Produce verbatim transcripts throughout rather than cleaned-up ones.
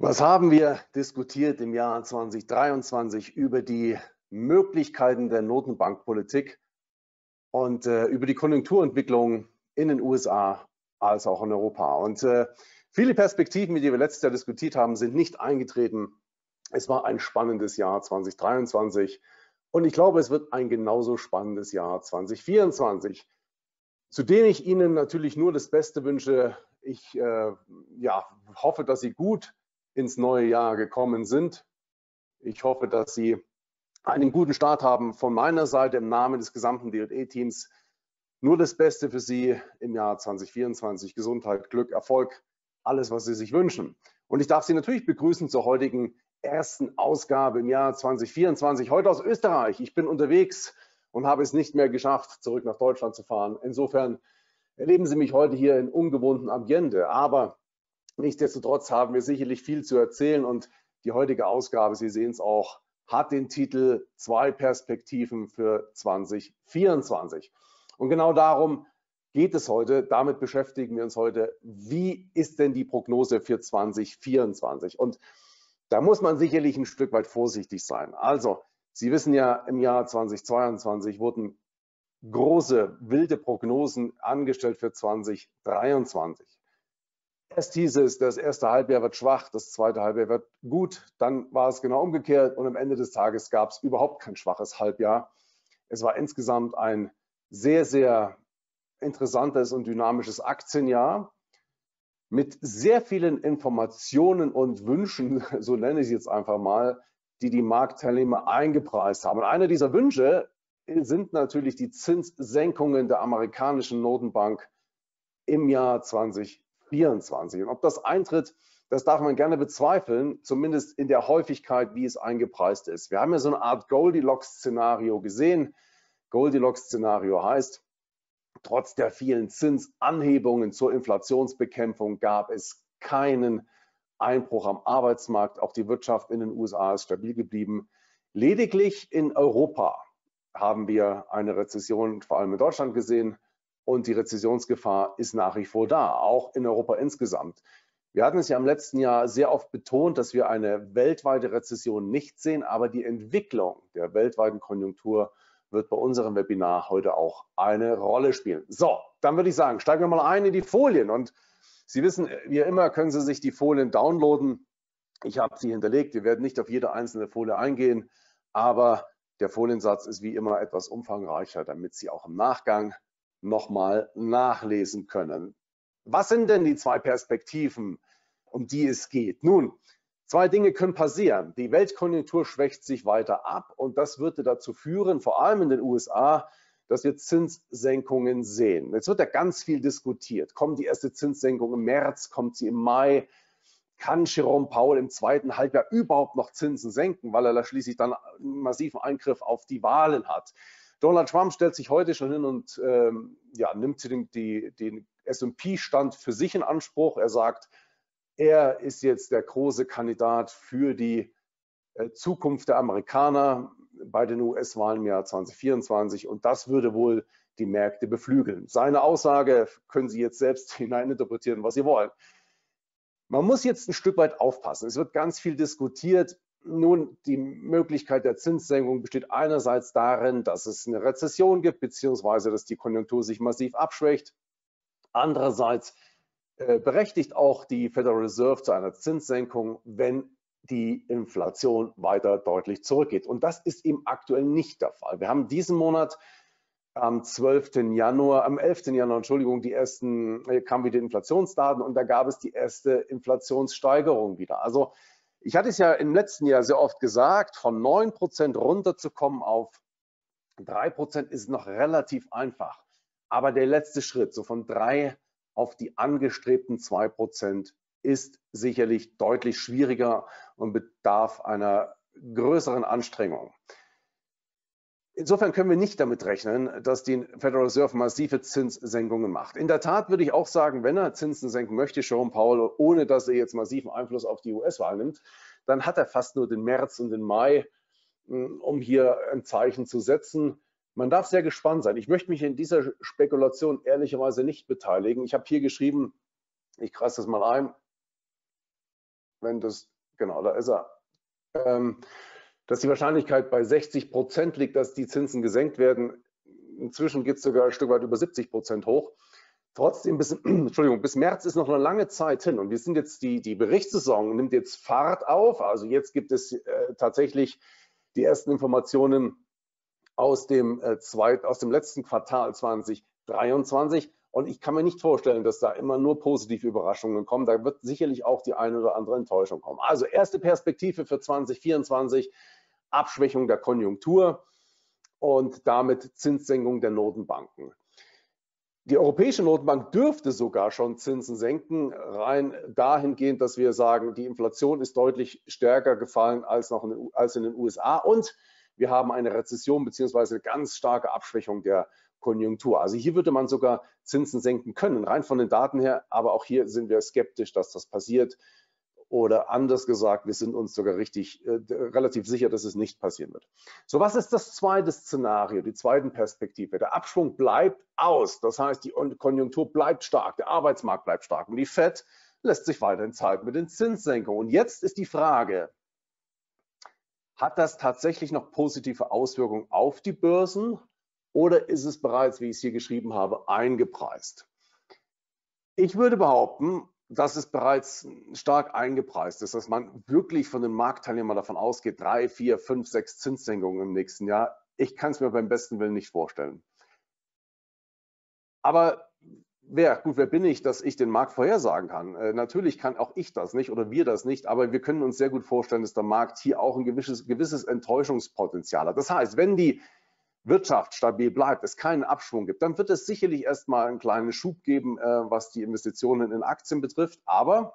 Was haben wir diskutiert im Jahr zweitausenddreiundzwanzig über die Möglichkeiten der Notenbankpolitik und äh, über die Konjunkturentwicklung in den U S A als auch in Europa? Und äh, viele Perspektiven, die wir letztes Jahr diskutiert haben, sind nicht eingetreten. Es war ein spannendes Jahr zweitausenddreiundzwanzig und ich glaube, es wird ein genauso spannendes Jahr zweitausendvierundzwanzig, zu dem ich Ihnen natürlich nur das Beste wünsche. Ich äh, ja, hoffe, dass Sie gut ins neue Jahr gekommen sind. Ich hoffe, dass Sie einen guten Start haben. Von meiner Seite im Namen des gesamten D und E-Teams nur das Beste für Sie im Jahr zweitausendvierundzwanzig. Gesundheit, Glück, Erfolg, alles, was Sie sich wünschen. Und ich darf Sie natürlich begrüßen zur heutigen ersten Ausgabe im Jahr zweitausendvierundzwanzig. Heute aus Österreich. Ich bin unterwegs und habe es nicht mehr geschafft, zurück nach Deutschland zu fahren. Insofern erleben Sie mich heute hier in ungewohntem Ambiente. Aber nichtsdestotrotz haben wir sicherlich viel zu erzählen und die heutige Ausgabe, Sie sehen es auch, hat den Titel Zwei Perspektiven für zweitausendvierundzwanzig. Und genau darum geht es heute. Damit beschäftigen wir uns heute. Wie ist denn die Prognose für zweitausendvierundzwanzig? Und da muss man sicherlich ein Stück weit vorsichtig sein. Also, Sie wissen ja, im Jahr zweitausendzweiundzwanzig wurden große, wilde Prognosen angestellt für zweitausenddreiundzwanzig. Erst hieß es, das erste Halbjahr wird schwach, das zweite Halbjahr wird gut. Dann war es genau umgekehrt und am Ende des Tages gab es überhaupt kein schwaches Halbjahr. Es war insgesamt ein sehr, sehr interessantes und dynamisches Aktienjahr mit sehr vielen Informationen und Wünschen, so nenne ich es jetzt einfach mal, die die Marktteilnehmer eingepreist haben. Und einer dieser Wünsche sind natürlich die Zinssenkungen der amerikanischen Notenbank im Jahr zweitausendvierundzwanzig. Und ob das eintritt, das darf man gerne bezweifeln, zumindest in der Häufigkeit, wie es eingepreist ist. Wir haben ja so eine Art Goldilocks-Szenario gesehen. Goldilocks-Szenario heißt, trotz der vielen Zinsanhebungen zur Inflationsbekämpfung gab es keinen Einbruch am Arbeitsmarkt. Auch die Wirtschaft in den U S A ist stabil geblieben. Lediglich in Europa haben wir eine Rezession, vor allem in Deutschland, gesehen. Und die Rezessionsgefahr ist nach wie vor da, auch in Europa insgesamt. Wir hatten es ja im letzten Jahr sehr oft betont, dass wir eine weltweite Rezession nicht sehen, aber die Entwicklung der weltweiten Konjunktur wird bei unserem Webinar heute auch eine Rolle spielen. So, dann würde ich sagen, steigen wir mal ein in die Folien. Und Sie wissen, wie immer können Sie sich die Folien downloaden. Ich habe sie hinterlegt. Wir werden nicht auf jede einzelne Folie eingehen, aber der Foliensatz ist wie immer etwas umfangreicher, damit Sie auch im Nachgang nochmal nachlesen können. Was sind denn die zwei Perspektiven, um die es geht? Nun, zwei Dinge können passieren. Die Weltkonjunktur schwächt sich weiter ab und das würde dazu führen, vor allem in den U S A, dass wir Zinssenkungen sehen. Jetzt wird ja ganz viel diskutiert. Kommt die erste Zinssenkung im März? Kommt sie im Mai? Kann Jerome Powell im zweiten Halbjahr überhaupt noch Zinsen senken, weil er da schließlich dann einen massiven Eingriff auf die Wahlen hat? Donald Trump stellt sich heute schon hin und ähm, ja, nimmt den, die, den S und P-Stand für sich in Anspruch. Er sagt, er ist jetzt der große Kandidat für die äh, Zukunft der Amerikaner bei den U S-Wahlen im Jahr zweitausendvierundzwanzig und das würde wohl die Märkte beflügeln. Seine Aussage können Sie jetzt selbst hineininterpretieren, was Sie wollen. Man muss jetzt ein Stück weit aufpassen. Es wird ganz viel diskutiert. Nun, die Möglichkeit der Zinssenkung besteht einerseits darin, dass es eine Rezession gibt, beziehungsweise dass die Konjunktur sich massiv abschwächt. Andererseits äh, berechtigt auch die Federal Reserve zu einer Zinssenkung, wenn die Inflation weiter deutlich zurückgeht. Und das ist eben aktuell nicht der Fall. Wir haben diesen Monat am zwölften Januar, am elften Januar, Entschuldigung, die ersten, kamen wieder Inflationsdaten und da gab es die erste Inflationssteigerung wieder. Also ich hatte es ja im letzten Jahr sehr oft gesagt, von neun Prozent runterzukommen auf drei Prozent ist noch relativ einfach. Aber der letzte Schritt, so von drei auf die angestrebten zwei Prozent, ist sicherlich deutlich schwieriger und bedarf einer größeren Anstrengung. Insofern können wir nicht damit rechnen, dass die Federal Reserve massive Zinssenkungen macht. In der Tat würde ich auch sagen, wenn er Zinsen senken möchte, Jerome Powell, ohne dass er jetzt massiven Einfluss auf die U S-Wahl nimmt, dann hat er fast nur den März und den Mai, um hier ein Zeichen zu setzen. Man darf sehr gespannt sein. Ich möchte mich in dieser Spekulation ehrlicherweise nicht beteiligen. Ich habe hier geschrieben, ich kreise das mal ein, wenn das genau, da ist er. Ähm, dass die Wahrscheinlichkeit bei sechzig Prozent liegt, dass die Zinsen gesenkt werden. Inzwischen geht es sogar ein Stück weit über siebzig Prozent hoch. Trotzdem, bis, Entschuldigung, bis März ist noch eine lange Zeit hin und wir sind jetzt, die, die Berichtssaison nimmt jetzt Fahrt auf. Also jetzt gibt es äh, tatsächlich die ersten Informationen aus dem, äh, zweit, aus dem letzten Quartal zwanzig dreiundzwanzig. Und ich kann mir nicht vorstellen, dass da immer nur positive Überraschungen kommen. Da wird sicherlich auch die eine oder andere Enttäuschung kommen. Also erste Perspektive für zwanzig vierundzwanzig, Abschwächung der Konjunktur und damit Zinssenkung der Notenbanken. Die Europäische Notenbank dürfte sogar schon Zinsen senken, rein dahingehend, dass wir sagen, die Inflation ist deutlich stärker gefallen als, noch in, als in den U S A und wir haben eine Rezession bzw. eine ganz starke Abschwächung der Konjunktur. Also hier würde man sogar Zinsen senken können, rein von den Daten her, aber auch hier sind wir skeptisch, dass das passiert. Oder anders gesagt, wir sind uns sogar richtig äh, relativ sicher, dass es nicht passieren wird. So, was ist das zweite Szenario, die zweite Perspektive? Der Abschwung bleibt aus, das heißt, die Konjunktur bleibt stark, der Arbeitsmarkt bleibt stark und die Fed lässt sich weiterhin Zeit mit den Zinssenkungen. Und jetzt ist die Frage, hat das tatsächlich noch positive Auswirkungen auf die Börsen oder ist es bereits, wie ich es hier geschrieben habe, eingepreist? Ich würde behaupten, dass es bereits stark eingepreist ist, dass man wirklich von den Marktteilnehmern davon ausgeht, drei, vier, fünf, sechs Zinssenkungen im nächsten Jahr. Ich kann es mir beim besten Willen nicht vorstellen. Aber wer, gut, wer bin ich, dass ich den Markt vorhersagen kann? Äh, natürlich kann auch ich das nicht oder wir das nicht, aber wir können uns sehr gut vorstellen, dass der Markt hier auch ein gewisses, gewisses Enttäuschungspotenzial hat. Das heißt, wenn die Wirtschaft stabil bleibt, es keinen Abschwung gibt, dann wird es sicherlich erstmal einen kleinen Schub geben, äh, was die Investitionen in Aktien betrifft, aber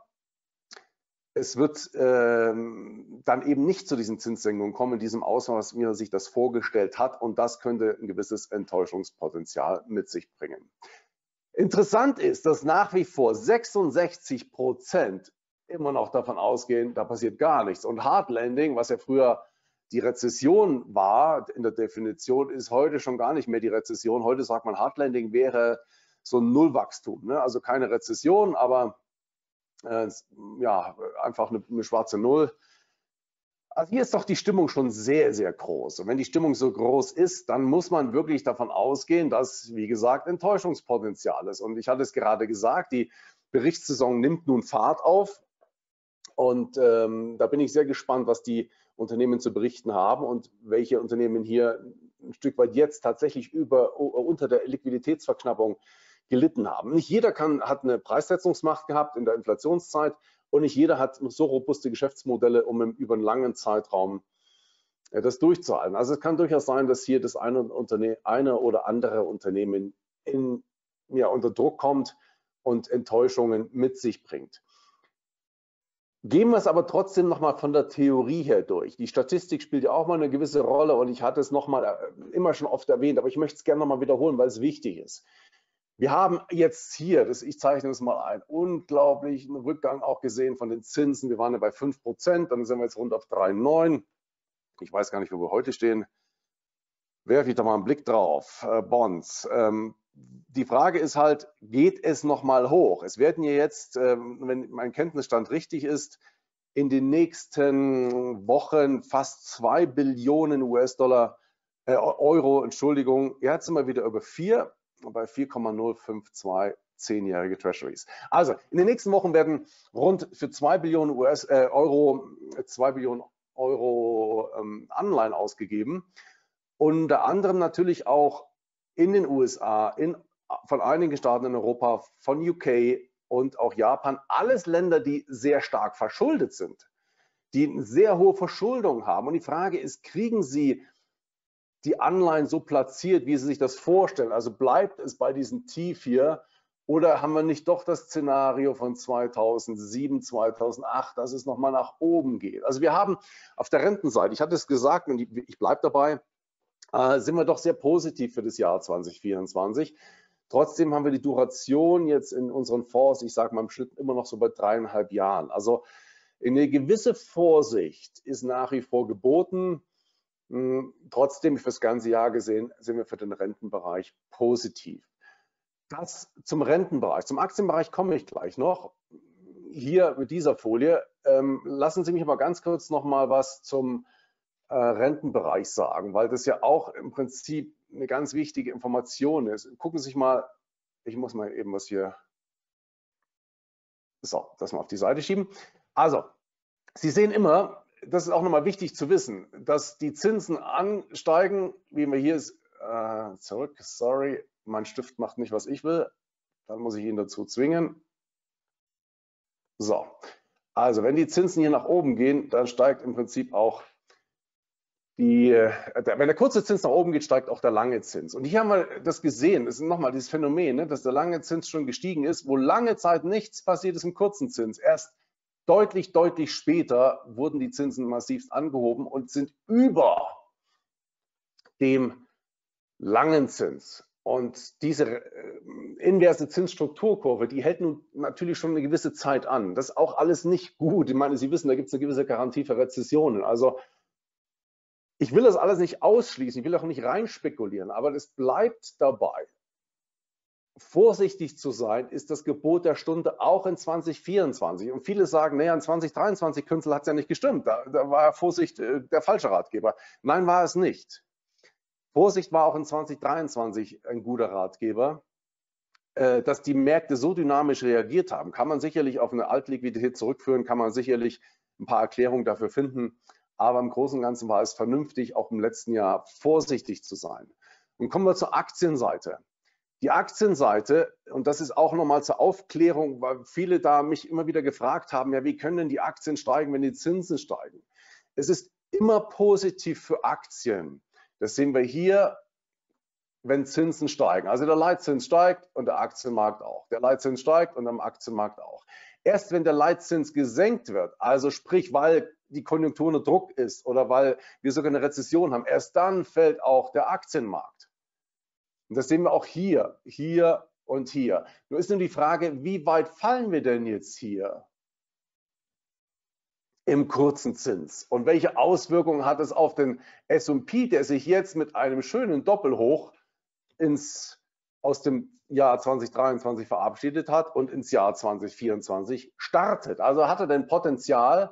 es wird ähm, dann eben nicht zu diesen Zinssenkungen kommen, in diesem Ausmaß, wie man sich das vorgestellt hat, und das könnte ein gewisses Enttäuschungspotenzial mit sich bringen. Interessant ist, dass nach wie vor sechsundsechzig Prozent immer noch davon ausgehen, da passiert gar nichts. Und Hard Landing, was ja früher die Rezession war, in der Definition, ist heute schon gar nicht mehr die Rezession. Heute sagt man, Hard Landing wäre so ein Nullwachstum, ne? Also keine Rezession, aber äh, ja, einfach eine, eine schwarze Null. Also hier ist doch die Stimmung schon sehr, sehr groß. Und wenn die Stimmung so groß ist, dann muss man wirklich davon ausgehen, dass, wie gesagt, Enttäuschungspotenzial ist. Und ich hatte es gerade gesagt, die Berichtssaison nimmt nun Fahrt auf. Und ähm, da bin ich sehr gespannt, was die Unternehmen zu berichten haben und welche Unternehmen hier ein Stück weit jetzt tatsächlich über, unter der Liquiditätsverknappung gelitten haben. Nicht jeder kann, hat eine Preissetzungsmacht gehabt in der Inflationszeit und nicht jeder hat so robuste Geschäftsmodelle, um im, über einen langen Zeitraum äh, das durchzuhalten. Also es kann durchaus sein, dass hier das eine, Unterne eine oder andere Unternehmen in, ja, unter Druck kommt und Enttäuschungen mit sich bringt. Gehen wir es aber trotzdem nochmal von der Theorie her durch. Die Statistik spielt ja auch mal eine gewisse Rolle und ich hatte es nochmal immer schon oft erwähnt, aber ich möchte es gerne nochmal wiederholen, weil es wichtig ist. Wir haben jetzt hier, das, ich zeichne es mal ein, unglaublichen Rückgang auch gesehen von den Zinsen. Wir waren ja bei fünf Prozent, dann sind wir jetzt rund auf drei Komma neun. Ich weiß gar nicht, wo wir heute stehen. Werfe ich da mal einen Blick drauf. Äh, Bonds. Ähm, die Frage ist halt, geht es nochmal hoch? Es werden ja jetzt, ähm, wenn mein Kenntnisstand richtig ist, in den nächsten Wochen fast zwei Billionen U S-Dollar, äh, Euro, Entschuldigung, jetzt sind wir wieder über vier, bei vier Komma null fünf zwei zehnjährige Treasuries. Also in den nächsten Wochen werden rund für zwei Billionen U S, äh, Euro, zwei Billionen Euro ähm, Anleihen ausgegeben. Unter anderem natürlich auch in den U S A, in, von einigen Staaten in Europa, von U K und auch Japan. Alles Länder, die sehr stark verschuldet sind, die eine sehr hohe Verschuldung haben. Und die Frage ist, kriegen sie die Anleihen so platziert, wie sie sich das vorstellen? Also bleibt es bei diesem Tief hier oder haben wir nicht doch das Szenario von zweitausendsieben, zweitausendacht, dass es nochmal nach oben geht? Also wir haben auf der Rentenseite, ich hatte es gesagt und ich bleibe dabei, äh, sind wir doch sehr positiv für das Jahr zwanzig vierundzwanzig. Trotzdem haben wir die Duration jetzt in unseren Fonds, ich sage mal im Schnitt immer noch so bei dreieinhalb Jahren. Also eine gewisse Vorsicht ist nach wie vor geboten. Trotzdem, für das ganze Jahr gesehen, sind wir für den Rentenbereich positiv. Das zum Rentenbereich. Zum Aktienbereich komme ich gleich noch. hier mit dieser Folie. Ähm, lassen Sie mich aber ganz kurz noch mal was zum äh, Rentenbereich sagen, weil das ja auch im Prinzip eine ganz wichtige Information ist. Gucken Sie sich mal, ich muss mal eben was hier, so, das mal auf die Seite schieben. Also, Sie sehen immer, das ist auch nochmal wichtig zu wissen, dass die Zinsen ansteigen, wie wir hier ist, äh, zurück, sorry, mein Stift macht nicht, was ich will, dann muss ich ihn dazu zwingen. So, also wenn die Zinsen hier nach oben gehen, dann steigt im Prinzip auch die, wenn der kurze Zins nach oben geht, steigt auch der lange Zins. Und hier haben wir das gesehen, das ist nochmal dieses Phänomen, ne, dass der lange Zins schon gestiegen ist, wo lange Zeit nichts passiert ist im kurzen Zins. Erst deutlich, deutlich später wurden die Zinsen massivst angehoben und sind über dem langen Zins. Und diese inverse Zinsstrukturkurve, die hält nun natürlich schon eine gewisse Zeit an. Das ist auch alles nicht gut. Ich meine, Sie wissen, da gibt es eine gewisse Garantie für Rezessionen. Also ich will das alles nicht ausschließen, ich will auch nicht rein spekulieren, aber es bleibt dabei. Vorsichtig zu sein, ist das Gebot der Stunde auch in zwanzig vierundzwanzig. Und viele sagen, naja, in zwanzig dreiundzwanzig, Künzel, hat es ja nicht gestimmt. Da, da war Vorsicht äh, der falsche Ratgeber. Nein, war es nicht. Vorsicht war auch in zwanzig dreiundzwanzig ein guter Ratgeber. Äh, dass die Märkte so dynamisch reagiert haben, kann man sicherlich auf eine Altliquidität zurückführen, kann man sicherlich ein paar Erklärungen dafür finden. Aber im Großen und Ganzen war es vernünftig, auch im letzten Jahr vorsichtig zu sein. Und kommen wir zur Aktienseite. Die Aktienseite, und das ist auch nochmal zur Aufklärung, weil viele da mich immer wieder gefragt haben, ja, wie können denn die Aktien steigen, wenn die Zinsen steigen? Es ist immer positiv für Aktien. Das sehen wir hier, wenn Zinsen steigen. Also der Leitzins steigt und der Aktienmarkt auch. Der Leitzins steigt und am Aktienmarkt auch. Erst wenn der Leitzins gesenkt wird, also sprich, weil die Konjunktur unter Druck ist oder weil wir sogar eine Rezession haben, erst dann fällt auch der Aktienmarkt. Und das sehen wir auch hier, hier und hier. Nur ist nun die Frage, wie weit fallen wir denn jetzt hier im kurzen Zins? Und welche Auswirkungen hat es auf den S und P, der sich jetzt mit einem schönen Doppelhoch ins, aus dem Jahr zwanzig dreiundzwanzig verabschiedet hat und ins Jahr zwanzig vierundzwanzig startet? Also hat er denn Potenzial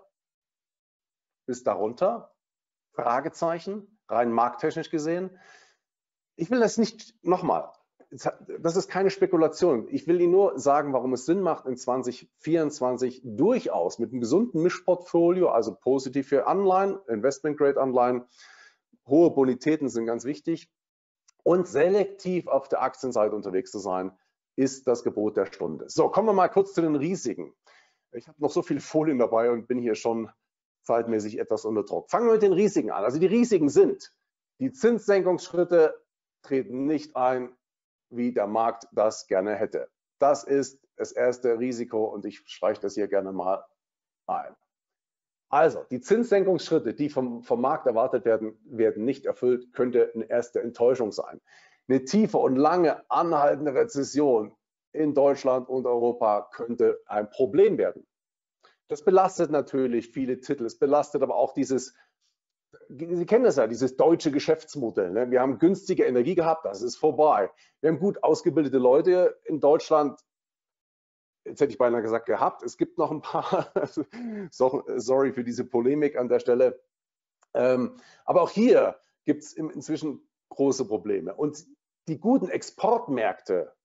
bis darunter? Fragezeichen, rein markttechnisch gesehen. Ich will das nicht, nochmal, das ist keine Spekulation. Ich will Ihnen nur sagen, warum es Sinn macht, in zwanzig vierundzwanzig durchaus mit einem gesunden Mischportfolio, also positiv für Anleihen, Investment-Grade-Anleihen, hohe Bonitäten sind ganz wichtig, und selektiv auf der Aktienseite unterwegs zu sein, ist das Gebot der Stunde. So, kommen wir mal kurz zu den Risiken. Ich habe noch so viele Folien dabei und bin hier schon zeitmäßig etwas unter Druck. Fangen wir mit den Risiken an. Also die Risiken sind, die Zinssenkungsschritte treten nicht ein, wie der Markt das gerne hätte. Das ist das erste Risiko und ich streiche das hier gerne mal ein. Also, die Zinssenkungsschritte, die vom, vom Markt erwartet werden, werden nicht erfüllt, könnte eine erste Enttäuschung sein. Eine tiefe und lange anhaltende Rezession in Deutschland und Europa könnte ein Problem werden. Das belastet natürlich viele Titel, es belastet aber auch dieses, Sie kennen das ja, dieses deutsche Geschäftsmodell. Ne? Wir haben günstige Energie gehabt, das ist vorbei. Wir haben gut ausgebildete Leute in Deutschland, jetzt hätte ich beinahe gesagt gehabt, es gibt noch ein paar, sorry für diese Polemik an der Stelle, ähm, aber auch hier gibt es inzwischen große Probleme. Und die guten Exportmärkte,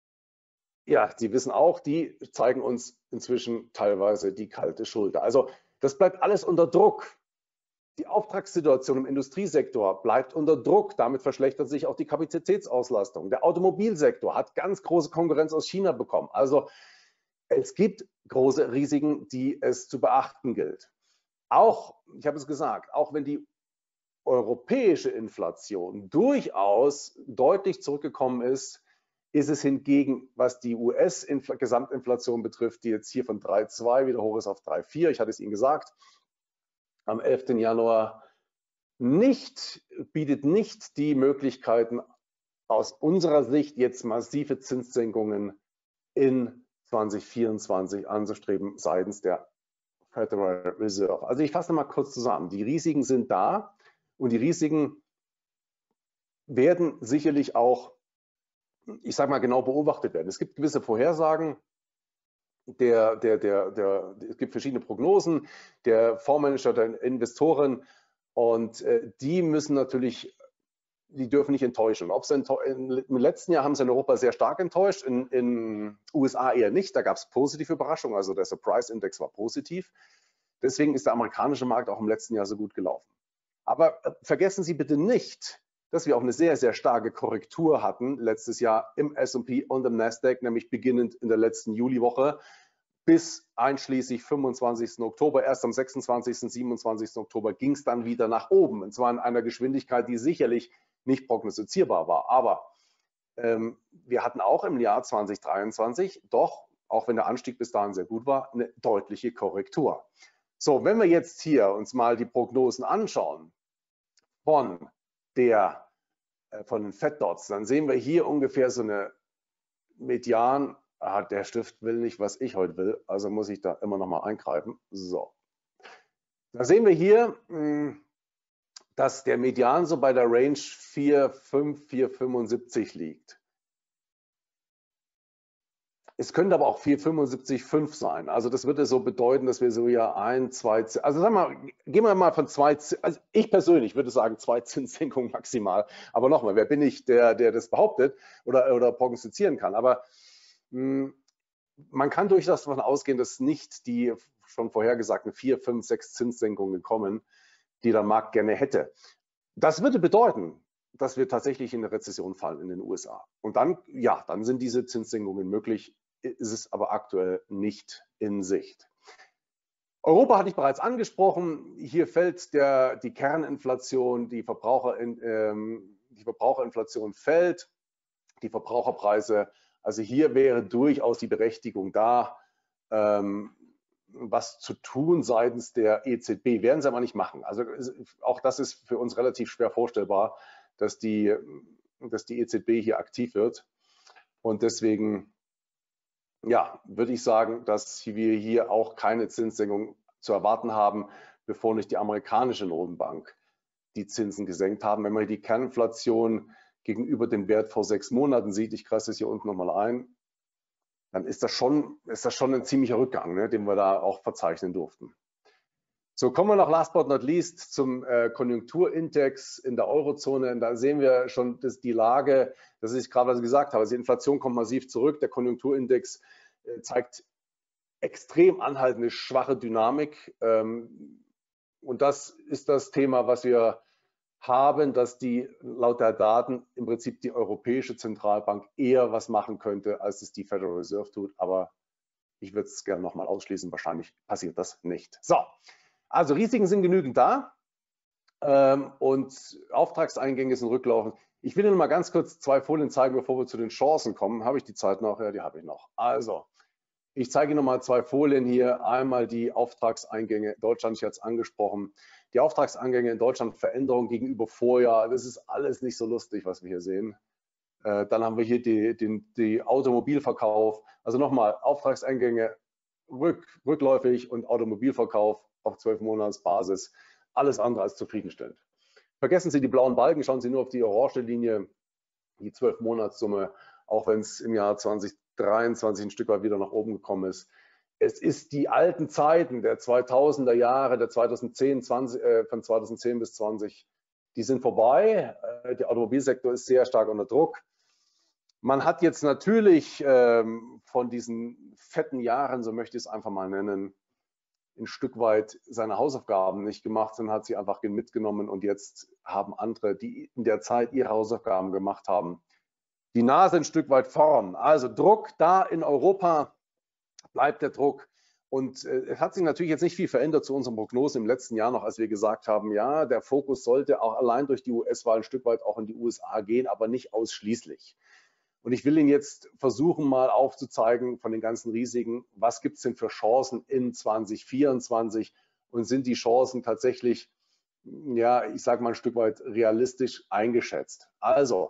ja, die wissen auch, die zeigen uns inzwischen teilweise die kalte Schulter. Also das bleibt alles unter Druck. Die Auftragssituation im Industriesektor bleibt unter Druck. Damit verschlechtert sich auch die Kapazitätsauslastung. Der Automobilsektor hat ganz große Konkurrenz aus China bekommen. Also es gibt große Risiken, die es zu beachten gilt. Auch, ich habe es gesagt, auch wenn die europäische Inflation durchaus deutlich zurückgekommen ist, ist es hingegen, was die U S-Gesamtinflation betrifft, die jetzt hier von drei Komma zwei wieder hoch ist auf drei Komma vier, ich hatte es Ihnen gesagt, am elften Januar, nicht, bietet nicht die Möglichkeiten, aus unserer Sicht jetzt massive Zinssenkungen in zwanzig vierundzwanzig anzustreben seitens der Federal Reserve. Also ich fasse mal kurz zusammen. Die Risiken sind da und die Risiken werden sicherlich auch, ich sage mal, genau beobachtet werden. Es gibt gewisse Vorhersagen, der, der, der, der, es gibt verschiedene Prognosen der Fondsmanager, der Investoren und äh, die müssen natürlich, die dürfen nicht enttäuschen. Ob sie enttäuschen. Im letzten Jahr haben sie in Europa sehr stark enttäuscht, in den U S A eher nicht. Da gab es positive Überraschungen, also der Surprise Index war positiv. Deswegen ist der amerikanische Markt auch im letzten Jahr so gut gelaufen. Aber vergessen Sie bitte nicht, dass wir auch eine sehr, sehr starke Korrektur hatten letztes Jahr im S und P und im Nasdaq, nämlich beginnend in der letzten Juliwoche bis einschließlich fünfundzwanzigsten Oktober. Erst am sechsundzwanzigsten, siebenundzwanzigsten Oktober ging es dann wieder nach oben. Und zwar in einer Geschwindigkeit, die sicherlich nicht prognostizierbar war. Aber ähm, wir hatten auch im Jahr zweitausenddreiundzwanzig doch, auch wenn der Anstieg bis dahin sehr gut war, eine deutliche Korrektur. So, wenn wir jetzt hier uns mal die Prognosen anschauen von der äh, von den Fed Dots, dann sehen wir hier ungefähr so eine Median. Ah, der Stift will nicht, was ich heute will, also muss ich da immer noch mal eingreifen. So, da sehen wir hier, dass der Median so bei der Range vier Komma fünf, vier Komma fünfundsiebzig liegt. Es könnte aber auch vier Komma fünfundsiebzig Komma fünf sein. Also das würde so bedeuten, dass wir so ja ein, zwei, also sagen wir mal, gehen wir mal von zwei, also ich persönlich würde sagen zwei Zinssenkungen maximal. Aber nochmal, wer bin ich, der, der das behauptet oder, oder prognostizieren kann? Aber mh, man kann durchaus davon ausgehen, dass nicht die schon vorhergesagten vier, fünf, sechs Zinssenkungen kommen, die der Markt gerne hätte. Das würde bedeuten, dass wir tatsächlich in eine Rezession fallen in den U S A. Und dann, ja, dann sind diese Zinssenkungen möglich, ist es aber aktuell nicht in Sicht. Europa hatte ich bereits angesprochen. Hier fällt der, die Kerninflation, die, Verbraucher, ähm, die Verbraucherinflation fällt, die Verbraucherpreise. Also hier wäre durchaus die Berechtigung da, ähm, was zu tun seitens der E Z B. Werden sie aber nicht machen. Also auch das ist für uns relativ schwer vorstellbar, dass die, dass die E Z B hier aktiv wird. Und deswegen, ja, würde ich sagen, dass wir hier auch keine Zinssenkung zu erwarten haben, bevor nicht die amerikanische Notenbank die Zinsen gesenkt haben. Wenn man die Kerninflation gegenüber dem Wert vor sechs Monaten sieht, ich kreise das hier unten nochmal ein, dann ist das schon, ist das schon ein ziemlicher Rückgang, ne, den wir da auch verzeichnen durften. So, kommen wir noch last but not least zum äh, Konjunkturindex in der Eurozone. Und da sehen wir schon dass die Lage, das ist gerade, was ich gesagt habe, also die Inflation kommt massiv zurück. Der Konjunkturindex äh, zeigt extrem anhaltende schwache Dynamik. Ähm, und das ist das Thema, was wir haben, dass die laut der Daten im Prinzip die Europäische Zentralbank eher was machen könnte, als es die Federal Reserve tut. Aber ich würde es gerne nochmal ausschließen. Wahrscheinlich passiert das nicht. So, also Risiken sind genügend da ähm, und Auftragseingänge sind rücklaufend. Ich will Ihnen mal ganz kurz zwei Folien zeigen, bevor wir zu den Chancen kommen. Habe ich die Zeit noch? Ja, die habe ich noch. Also, ich zeige Ihnen noch mal zwei Folien hier. Einmal die Auftragseingänge in Deutschland, ich hatte es angesprochen. Die Auftragseingänge in Deutschland, Veränderung gegenüber Vorjahr, das ist alles nicht so lustig, was wir hier sehen. Äh, dann haben wir hier die, den die Automobilverkauf. Also nochmal, Auftragseingänge rück, rückläufig und Automobilverkauf auf zwölf Monatsbasis. Alles andere als zufriedenstellend. Vergessen Sie die blauen Balken, schauen Sie nur auf die orange Linie, die zwölf Monatssumme, auch wenn es im Jahr zweitausenddreiundzwanzig ein Stück weit wieder nach oben gekommen ist. Es ist die alten Zeiten der zweitausender Jahre, der zweitausendzehn, zwanzig, äh, von zweitausendzehn bis zwanzig, die sind vorbei. Äh, der Automobilsektor ist sehr stark unter Druck. Man hat jetzt natürlich ähm, von diesen fetten Jahren, so möchte ich es einfach mal nennen, ein Stück weit seine Hausaufgaben nicht gemacht, sondern hat sie einfach mitgenommen und jetzt haben andere, die in der Zeit ihre Hausaufgaben gemacht haben, die Nase ein Stück weit vorn. Also Druck da in Europa, bleibt der Druck. Und äh, es hat sich natürlich jetzt nicht viel verändert zu unseren Prognosen im letzten Jahr noch, als wir gesagt haben, ja, der Fokus sollte auch allein durch die U S-Wahl ein Stück weit auch in die U S A gehen, aber nicht ausschließlich. Und ich will Ihnen jetzt versuchen, mal aufzuzeigen von den ganzen Risiken, was gibt es denn für Chancen in zwanzig vierundzwanzig und sind die Chancen tatsächlich, ja, ich sage mal ein Stück weit realistisch eingeschätzt. Also,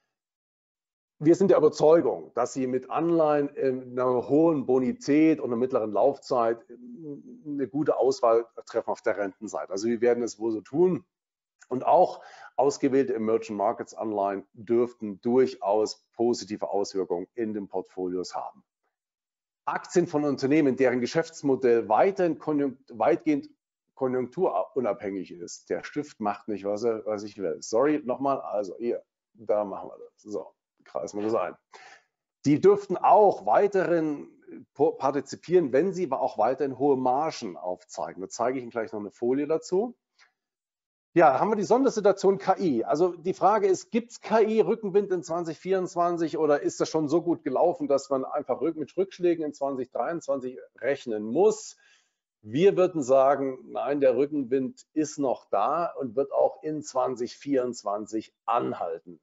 wir sind der Überzeugung, dass Sie mit Anleihen in einer hohen Bonität und einer mittleren Laufzeit eine gute Auswahl treffen auf der Rentenseite. Also wir werden es wohl so tun. Und auch ausgewählte Emerging Markets Anleihen dürften durchaus positive Auswirkungen in den Portfolios haben. Aktien von Unternehmen, deren Geschäftsmodell weiterhin konjunkt, weitgehend konjunkturunabhängig ist. Der Stift macht nicht, was, er, was ich will. Sorry, nochmal, also hier, da machen wir das. So, kreisen wir das ein. Die dürften auch weiterhin partizipieren, wenn sie aber auch weiterhin hohe Margen aufzeigen. Da zeige ich Ihnen gleich noch eine Folie dazu. Ja, haben wir die Sondersituation K I. Also die Frage ist, gibt es K I-Rückenwind in zwanzig vierundzwanzig oder ist das schon so gut gelaufen, dass man einfach mit Rückschlägen in zwanzig dreiundzwanzig rechnen muss? Wir würden sagen, nein, der Rückenwind ist noch da und wird auch in zwanzig vierundzwanzig anhalten.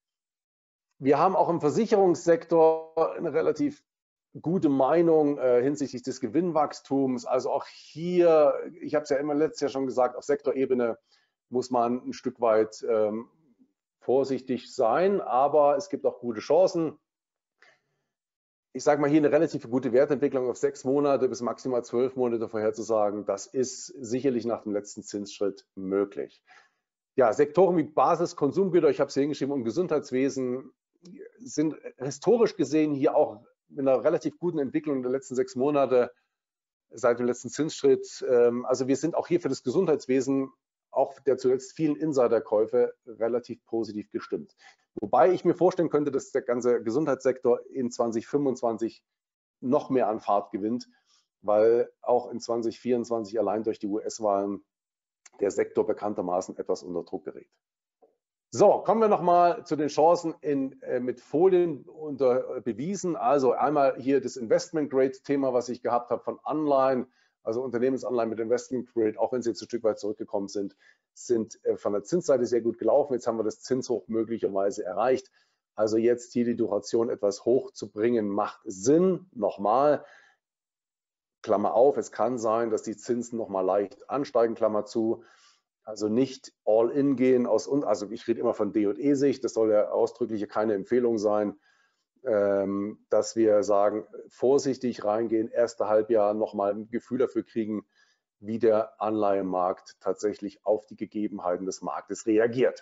Wir haben auch im Versicherungssektor eine relativ gute Meinung äh, hinsichtlich des Gewinnwachstums. Also auch hier, ich habe es ja immer letztes Jahr schon gesagt, auf Sektorebene muss man ein Stück weit ähm, vorsichtig sein, aber es gibt auch gute Chancen. Ich sage mal hier eine relativ gute Wertentwicklung auf sechs Monate bis maximal zwölf Monate vorherzusagen, das ist sicherlich nach dem letzten Zinsschritt möglich. Ja, Sektoren wie Basis, Konsumgüter, ich habe es hier hingeschrieben, und Gesundheitswesen sind historisch gesehen hier auch mit einer relativ guten Entwicklung der letzten sechs Monate seit dem letzten Zinsschritt. Also wir sind auch hier für das Gesundheitswesen, auch der zuletzt vielen Insiderkäufe, relativ positiv gestimmt. Wobei ich mir vorstellen könnte, dass der ganze Gesundheitssektor in zwanzig fünfundzwanzig noch mehr an Fahrt gewinnt, weil auch in zwanzig vierundzwanzig allein durch die U S-Wahlen der Sektor bekanntermaßen etwas unter Druck gerät. So, kommen wir nochmal zu den Chancen in, äh, mit Folien unter, äh, bewiesen. Also einmal hier das Investment-Grade-Thema, was ich gehabt habe von Anleihen, also Unternehmensanleihen mit Investment-Grade, auch wenn sie jetzt ein Stück weit zurückgekommen sind, sind äh, von der Zinsseite sehr gut gelaufen. Jetzt haben wir das Zinshoch möglicherweise erreicht. Also jetzt hier die Duration etwas hoch zu bringen, macht Sinn. Nochmal, Klammer auf, es kann sein, dass die Zinsen nochmal leicht ansteigen, Klammer zu. Also nicht all in gehen, aus, also ich rede immer von D und E-Sicht, das soll ja ausdrücklich keine Empfehlung sein, ähm, dass wir sagen, vorsichtig reingehen, erste Halbjahr nochmal ein Gefühl dafür kriegen, wie der Anleihemarkt tatsächlich auf die Gegebenheiten des Marktes reagiert.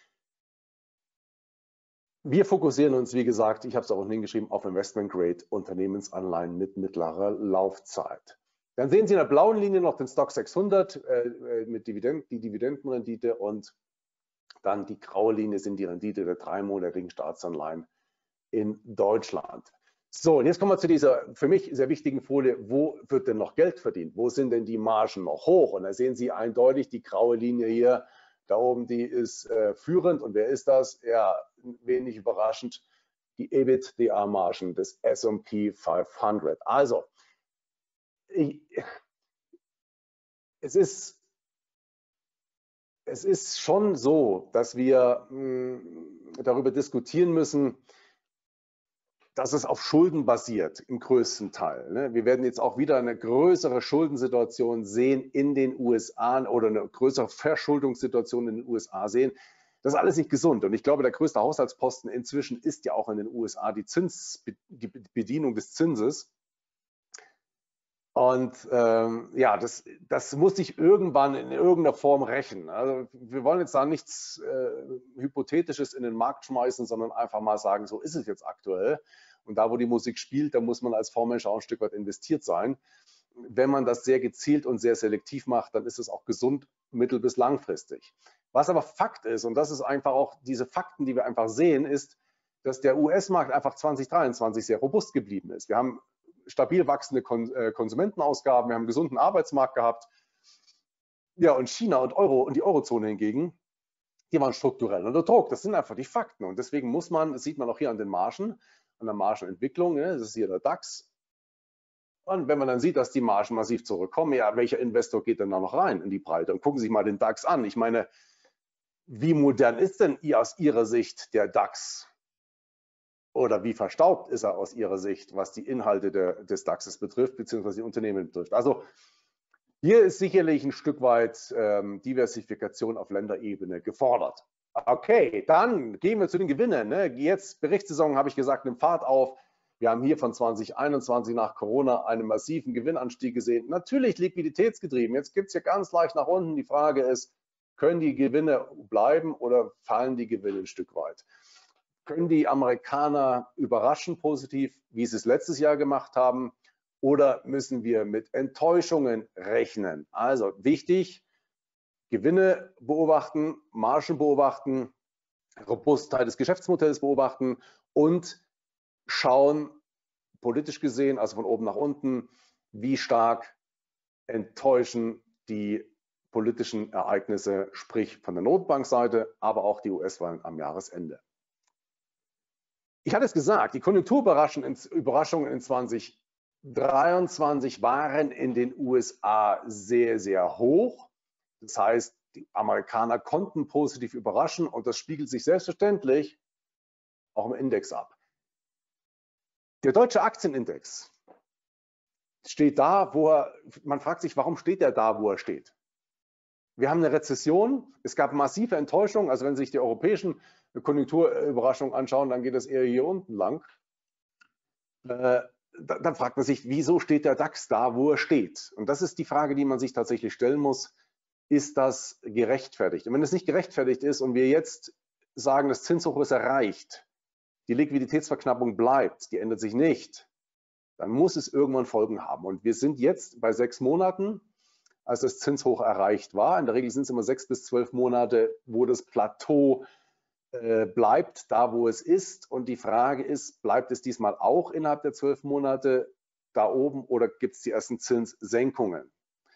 Wir fokussieren uns, wie gesagt, ich habe es auch hingeschrieben, auf Investment-Grade Unternehmensanleihen mit mittlerer Laufzeit. Dann sehen Sie in der blauen Linie noch den Stock sechshundert äh, mit Dividenden, die Dividendenrendite, und dann die graue Linie sind die Rendite der dreimonatigen Staatsanleihen in Deutschland. So, und jetzt kommen wir zu dieser für mich sehr wichtigen Folie. Wo wird denn noch Geld verdient? Wo sind denn die Margen noch hoch? Und da sehen Sie eindeutig die graue Linie hier, da oben, die ist äh, führend. Und wer ist das? Ja, wenig überraschend, die EBITDA-Margen des S und P fünfhundert. Also, Ich, es, ist, es ist schon so, dass wir mh, darüber diskutieren müssen, dass es auf Schulden basiert, im größten Teil. Ne? Wir werden jetzt auch wieder eine größere Schuldensituation sehen in den U S A oder eine größere Verschuldungssituation in den U S A sehen. Das ist alles nicht gesund. Und ich glaube, der größte Haushaltsposten inzwischen ist ja auch in den U S A die, Zins, die Bedienung des Zinses. Und ähm, ja, das, das muss sich irgendwann in irgendeiner Form rächen. Also wir wollen jetzt da nichts äh, Hypothetisches in den Markt schmeißen, sondern einfach mal sagen, so ist es jetzt aktuell. Und da, wo die Musik spielt, da muss man als Fondsmensch auch ein Stück weit investiert sein. Wenn man das sehr gezielt und sehr selektiv macht, dann ist es auch gesund mittel- bis langfristig. Was aber Fakt ist, und das ist einfach auch diese Fakten, die wir einfach sehen, ist, dass der U S-Markt einfach zwanzig dreiundzwanzig sehr robust geblieben ist. Wir haben stabil wachsende Konsumentenausgaben, wir haben einen gesunden Arbeitsmarkt gehabt. Ja, und China und Euro und die Eurozone hingegen, die waren strukturell unter Druck. Das sind einfach die Fakten. Und deswegen muss man, das sieht man auch hier an den Margen, an der Margenentwicklung, ne, das ist hier der DAX. Und wenn man dann sieht, dass die Margen massiv zurückkommen, ja, welcher Investor geht denn da noch rein in die Breite? Und gucken Sie sich mal den DAX an. Ich meine, wie modern ist denn aus Ihrer Sicht der DAX? Oder wie verstaubt ist er aus Ihrer Sicht, was die Inhalte der, des DAXes betrifft, beziehungsweise die Unternehmen betrifft? Also hier ist sicherlich ein Stück weit ähm, Diversifikation auf Länderebene gefordert. Okay, dann gehen wir zu den Gewinnen. Ne? Jetzt Berichtssaison, habe ich gesagt, nimmt Fahrt auf. Wir haben hier von zwanzig einundzwanzig nach Corona einen massiven Gewinnanstieg gesehen. Natürlich liquiditätsgetrieben. Jetzt gibt es hier ganz leicht nach unten. Die Frage ist, können die Gewinne bleiben oder fallen die Gewinne ein Stück weit? können die Amerikaner überraschen positiv, wie sie es letztes Jahr gemacht haben, oder müssen wir mit Enttäuschungen rechnen? Also wichtig, Gewinne beobachten, Margen beobachten, Robustheit des Geschäftsmodells beobachten und schauen, politisch gesehen, also von oben nach unten, wie stark enttäuschen die politischen Ereignisse, sprich von der Notenbankseite, aber auch die U S-Wahlen am Jahresende. Ich hatte es gesagt, die Konjunkturüberraschungen in zwanzig dreiundzwanzig waren in den U S A sehr, sehr hoch. Das heißt, die Amerikaner konnten positiv überraschen und das spiegelt sich selbstverständlich auch im Index ab. Der deutsche Aktienindex steht da, wo er, man fragt sich, warum steht er da, wo er steht? Wir haben eine Rezession, es gab massive Enttäuschung, also wenn Sie sich die europäischen Konjunkturüberraschungen anschauen, dann geht es eher hier unten lang. Äh, dann fragt man sich, wieso steht der DAX da, wo er steht? Und das ist die Frage, die man sich tatsächlich stellen muss. Ist das gerechtfertigt? Und wenn es nicht gerechtfertigt ist und wir jetzt sagen, das Zinshoch ist erreicht, die Liquiditätsverknappung bleibt, die ändert sich nicht, dann muss es irgendwann Folgen haben. Und wir sind jetzt bei sechs Monaten, als das Zinshoch erreicht war. In der Regel sind es immer sechs bis zwölf Monate, wo das Plateau äh, bleibt, da wo es ist. Und die Frage ist, bleibt es diesmal auch innerhalb der zwölf Monate da oben oder gibt es die ersten Zinssenkungen?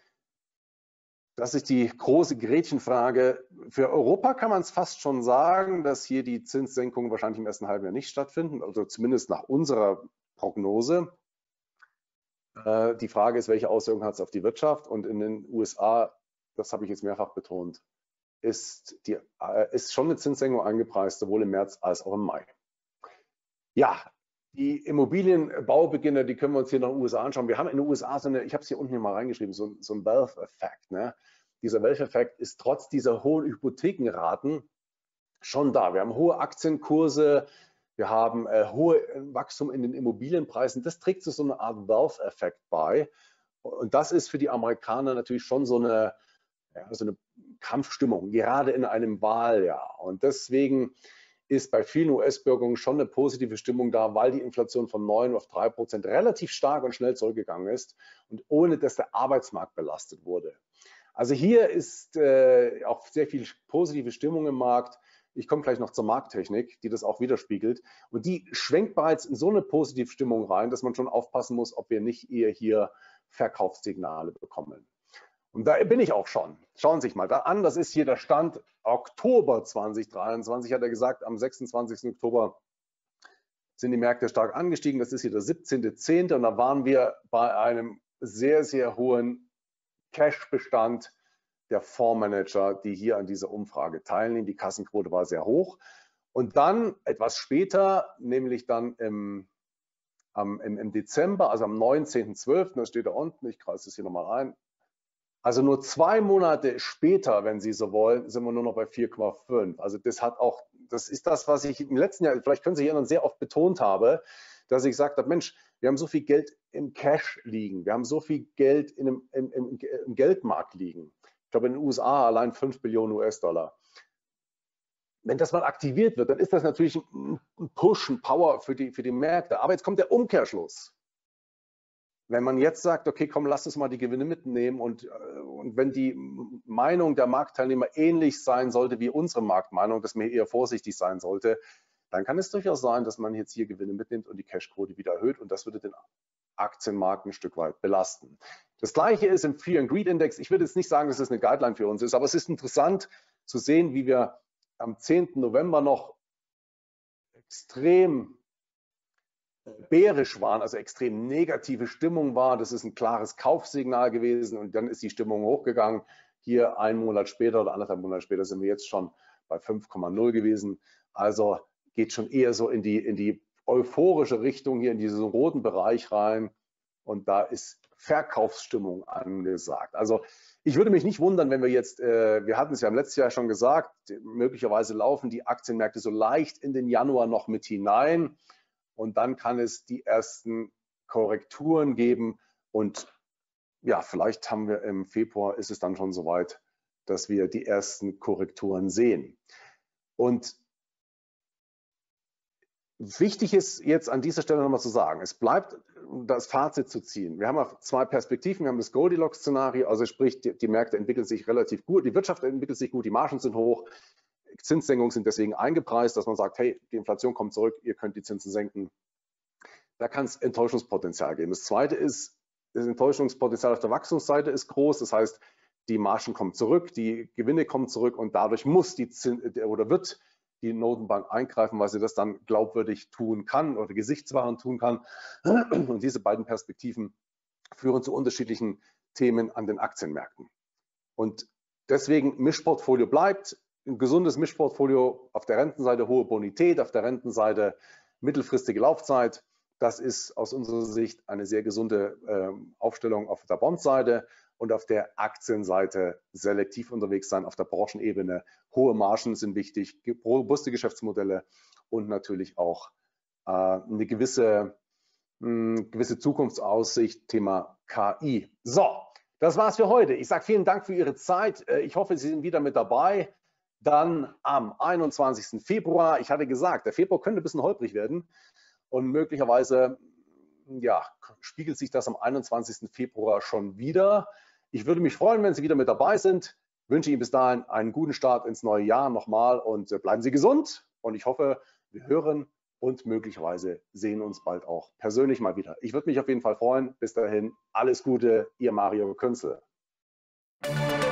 Das ist die große Gretchenfrage. Für Europa kann man es fast schon sagen, dass hier die Zinssenkungen wahrscheinlich im ersten halben Jahr nicht stattfinden, also zumindest nach unserer Prognose. Äh, die Frage ist, welche Auswirkungen hat es auf die Wirtschaft? Und in den U S A, das habe ich jetzt mehrfach betont, ist, die, äh, ist schon eine Zinssenkung eingepreist, sowohl im März als auch im Mai. Ja, die Immobilienbaubeginne, die können wir uns hier nach den U S A anschauen. Wir haben in den U S A so eine, ich habe es hier unten hier mal reingeschrieben, so, so ein Wealth-Effekt. Ne? Dieser Wealth-Effekt ist trotz dieser hohen Hypothekenraten schon da. Wir haben hohe Aktienkurse, wir haben äh, hohe Wachstum in den Immobilienpreisen. Das trägt zu so einer Art Wealth-Effekt bei. Und das ist für die Amerikaner natürlich schon so eine, ja, so eine Kampfstimmung, gerade in einem Wahljahr. Und deswegen ist bei vielen U S-Bürgern schon eine positive Stimmung da, weil die Inflation von neun auf drei Prozent relativ stark und schnell zurückgegangen ist und ohne dass der Arbeitsmarkt belastet wurde. Also hier ist äh, auch sehr viel positive Stimmung im Markt. Ich komme gleich noch zur Markttechnik, die das auch widerspiegelt. Und die schwenkt bereits in so eine positive Stimmung rein, dass man schon aufpassen muss, ob wir nicht eher hier Verkaufssignale bekommen. Und da bin ich auch schon. Schauen Sie sich mal da an, das ist hier der Stand Oktober zweitausenddreiundzwanzig, hat er gesagt, am sechsundzwanzigsten Oktober sind die Märkte stark angestiegen. Das ist hier der siebzehnte zehnte und da waren wir bei einem sehr, sehr hohen Cash-Bestand der Fondsmanager, die hier an dieser Umfrage teilnehmen. Die Kassenquote war sehr hoch. Und dann etwas später, nämlich dann im, am, im, im Dezember, also am neunzehnten zwölften, das steht da unten, ich kreise das hier nochmal rein, also nur zwei Monate später, wenn Sie so wollen, sind wir nur noch bei vier Komma fünf. Also das hat auch, das ist das, was ich im letzten Jahr, vielleicht können Sie sich erinnern, sehr oft betont habe, dass ich gesagt habe, Mensch, wir haben so viel Geld im Cash liegen, wir haben so viel Geld in einem, im, im, im Geldmarkt liegen. Ich glaube in den U S A allein fünf Billionen U S-Dollar. Wenn das mal aktiviert wird, dann ist das natürlich ein Push, ein Power für die, für die Märkte. Aber jetzt kommt der Umkehrschluss. Wenn man jetzt sagt, okay, komm, lass uns mal die Gewinne mitnehmen und, und wenn die Meinung der Marktteilnehmer ähnlich sein sollte wie unsere Marktmeinung, dass man eher vorsichtig sein sollte, dann kann es durchaus sein, dass man jetzt hier Gewinne mitnimmt und die Cashquote wieder erhöht und das würde den Aktienmarkt ein Stück weit belasten. Das gleiche ist im Fear and Greed Index. Ich würde jetzt nicht sagen, dass es eine Guideline für uns ist, aber es ist interessant zu sehen, wie wir am zehnten November noch extrem bärisch waren, also extrem negative Stimmung war. Das ist ein klares Kaufsignal gewesen und dann ist die Stimmung hochgegangen. Hier einen Monat später oder anderthalb Monate später sind wir jetzt schon bei fünf Komma null gewesen. Also geht schon eher so in die, in die euphorische Richtung, hier in diesen roten Bereich rein und da ist Verkaufsstimmung angesagt. Also ich würde mich nicht wundern, wenn wir jetzt, äh, wir hatten es ja im letzten Jahr schon gesagt, möglicherweise laufen die Aktienmärkte so leicht in den Januar noch mit hinein. Und dann kann es die ersten Korrekturen geben. Und ja, vielleicht haben wir im Februar, ist es dann schon soweit, dass wir die ersten Korrekturen sehen. Und Wichtig ist jetzt an dieser Stelle nochmal zu sagen, es bleibt das Fazit zu ziehen. Wir haben zwei Perspektiven. Wir haben das Goldilocks-Szenario, also sprich, die, die Märkte entwickeln sich relativ gut, die Wirtschaft entwickelt sich gut, die Margen sind hoch, Zinssenkungen sind deswegen eingepreist, dass man sagt, hey, die Inflation kommt zurück, ihr könnt die Zinsen senken. Da kann es Enttäuschungspotenzial geben. Das Zweite ist, das Enttäuschungspotenzial auf der Wachstumsseite ist groß, das heißt, die Margen kommen zurück, die Gewinne kommen zurück und dadurch muss die Zins oder wird die Notenbank eingreifen, weil sie das dann glaubwürdig tun kann oder gesichtswahrend tun kann. Und diese beiden Perspektiven führen zu unterschiedlichen Themen an den Aktienmärkten. Und deswegen Mischportfolio bleibt, ein gesundes Mischportfolio, auf der Rentenseite hohe Bonität, auf der Rentenseite mittelfristige Laufzeit. Das ist aus unserer Sicht eine sehr gesunde äh, Aufstellung auf der Bondseite. Und auf der Aktienseite selektiv unterwegs sein, auf der Branchenebene. Hohe Margen sind wichtig, robuste Geschäftsmodelle und natürlich auch äh, eine gewisse, mh, gewisse Zukunftsaussicht, Thema K I. So, das war's für heute. Ich sage vielen Dank für Ihre Zeit. Ich hoffe, Sie sind wieder mit dabei. Dann am einundzwanzigsten Februar. Ich hatte gesagt, der Februar könnte ein bisschen holprig werden und möglicherweise ja, spiegelt sich das am einundzwanzigsten Februar schon wieder. Ich würde mich freuen, wenn Sie wieder mit dabei sind. Ich wünsche Ihnen bis dahin einen guten Start ins neue Jahr nochmal und bleiben Sie gesund. Und ich hoffe, wir hören und möglicherweise sehen uns bald auch persönlich mal wieder. Ich würde mich auf jeden Fall freuen. Bis dahin, alles Gute, Ihr Mario Künzel.